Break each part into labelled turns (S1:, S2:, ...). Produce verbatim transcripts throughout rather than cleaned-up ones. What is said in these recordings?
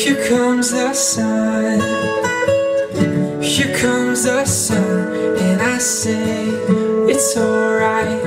S1: Here comes the sun, here comes the sun, and I say it's alright.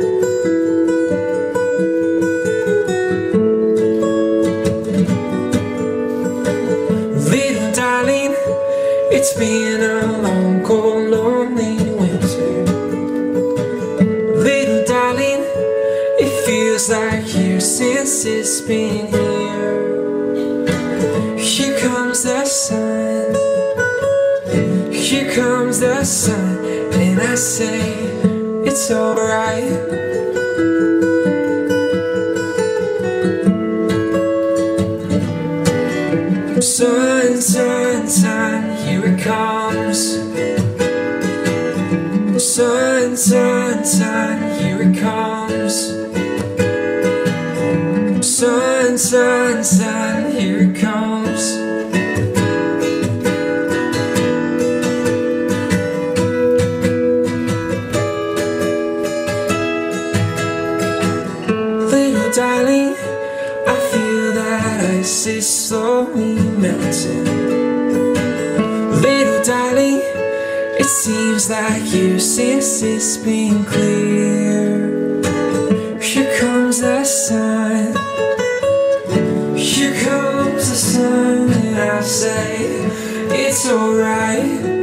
S1: Little darling, it's been a long, cold, lonely winter. Little darling, it feels like years since it's been here. Here comes the sun, here comes the sun, and I say it's alright. Sun, sun, sun, here it comes. Sun, sun, sun, here it comes. Sun, sun, sun, here it comes. Little darling, I feel that ice is slowly melting. Little darling, it seems like years since it's been clear. Here comes the sun, here comes the sun, and I say it's alright.